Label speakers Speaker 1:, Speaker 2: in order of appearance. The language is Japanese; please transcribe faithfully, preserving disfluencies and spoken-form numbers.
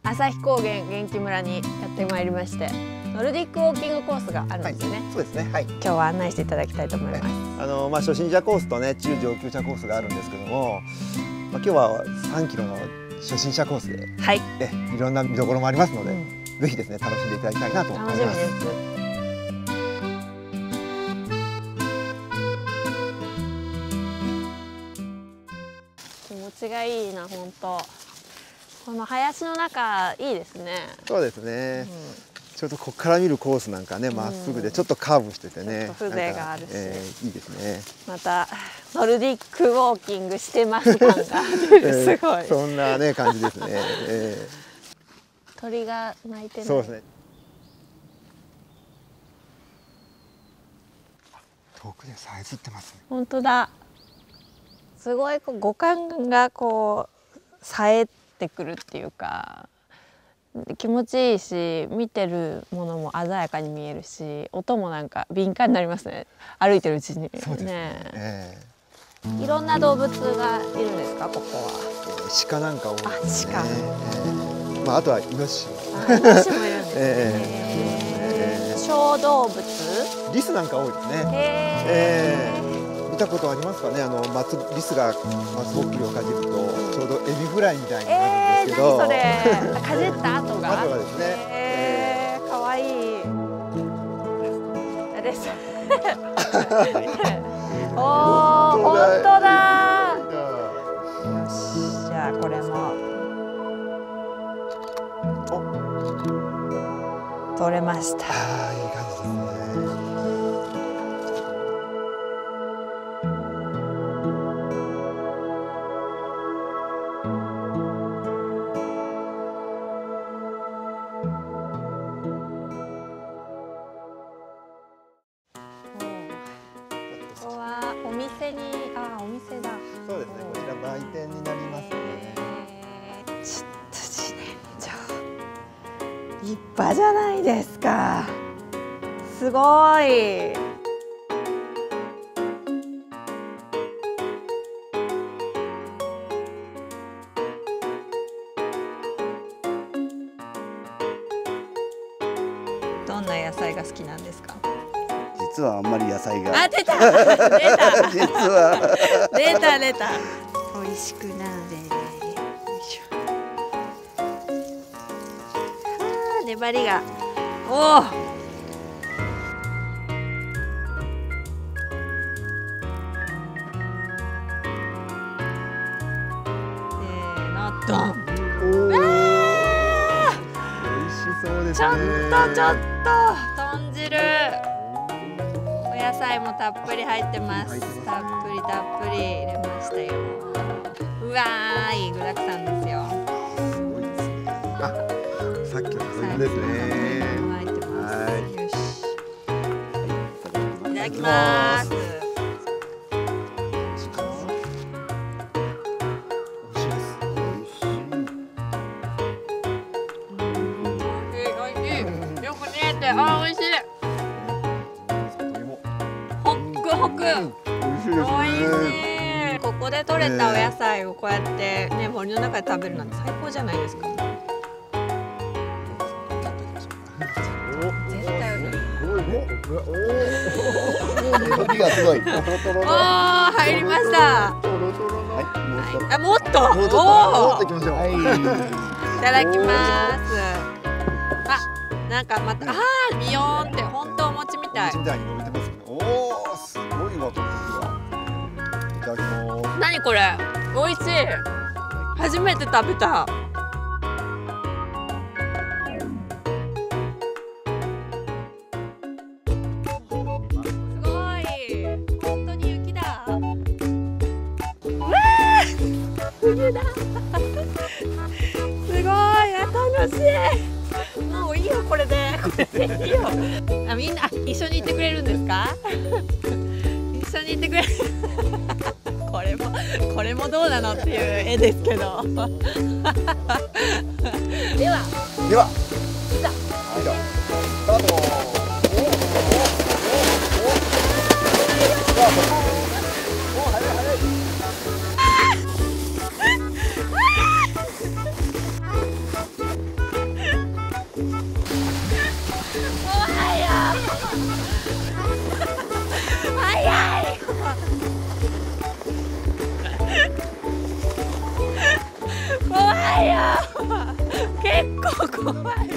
Speaker 1: 旭高原元気村にやってまいりまして、ノルディックウォーキングコースがあるんですよね。
Speaker 2: はい、そうですね。はい。
Speaker 1: 今日は案内していただきたいと思います。
Speaker 2: あのまあ初心者コースとね中上級者コースがあるんですけども、まあ今日はさんキロの初心者コースで、はい、ねいろんな見どころもありますので、うん、ぜひですね楽しんでいただきたいなと思います。楽しみです。気持ちがいいな本当。この林の中いいですね。そうですね。うん、ちょっとここから見るコースなんかね、まっすぐでちょっとカーブしててね、
Speaker 1: 風情があるし、
Speaker 2: えー、いいですね。
Speaker 1: またノルディックウォーキングしてます感が出る、すごい、えー、
Speaker 2: そんなね感じですね。え
Speaker 1: ー、鳥が鳴いてる。
Speaker 2: そうですね。遠くでさえずってますね。
Speaker 1: 本当だ。すごいこう五感がこう冴えてくるっていうか。気持ちいいし、見てるものも鮮やかに見えるし、音もなんか敏感になりますね。歩いてるうちに。
Speaker 2: そうですね。え
Speaker 1: ー、いろんな動物がいるんですか、ここは。
Speaker 2: 鹿なんか多いですね。
Speaker 1: あ、鹿。
Speaker 2: えー、まああとはイノシシ。
Speaker 1: イノシシもいるんですね。えー、小動物？
Speaker 2: リスなんか多いですね。えー、見たことありますかね。あの松リスが松ぼっくりをかじるとちょうどエビフライみたいになるんですけど。
Speaker 1: えー、何それ。かじった後が。
Speaker 2: 後がですね。
Speaker 1: ええー、可愛い。です。おお、本当だ。よし、じゃあこれも。取れました。
Speaker 2: ああ、いい感じですね。
Speaker 1: お店に、あ、お店だ。
Speaker 2: そうですね。こちら売店になりますね。
Speaker 1: ちょっと自然薯。立派じゃないですか。すごい。どんな野菜が好きなんですか。
Speaker 3: 実はあんまり野菜が。
Speaker 1: あ、出た。出た。
Speaker 3: 実は。
Speaker 1: 出た出た。美味しくなれ。よいしょ。ああ、粘りが。おお。せーの、ドン。
Speaker 2: おお。美味しそうですね。
Speaker 1: ちょっとちょっと豚汁。野菜もたっぷり入ってます。たっぷりたっぷり入れましたよ。うわー、いい具だくさんですよ。
Speaker 2: すごいですね。あ、さっきの鶏ですね。
Speaker 1: 入ってます。
Speaker 2: はい。
Speaker 1: よし。いただきます。よく煮えて、あ、美味しい。ホク。美味しいですね。ここで採れたお野菜をこうやってね森の中で食べるなんて最高じゃないですか。絶対うまい。
Speaker 3: 鶏がすごい。
Speaker 1: おお、入りました。あ、もっと。おお。
Speaker 2: もっといきましょう。はい。
Speaker 1: いただきます。あ、なんかまた、ああ、ビヨーンって本当お餅みたい。
Speaker 2: お餅みたいに伸びてますね。おお、すごいわ、これは。いただきます。
Speaker 1: 何これ、美味しい。初めて食べた。すごい。本当に雪だ。うわー、冬だ。すごい、楽しい。もういいよ、これで。これでいいよ。あ、みんな、一緒に行ってくれるんですか。一緒に行ってくれる。これも、これもどうなのっていう絵ですけど。では。
Speaker 2: では。
Speaker 1: いざ。
Speaker 2: はい、じゃあ。スタート。おお。おお。スタート。おお、早い早い。
Speaker 1: 怖い。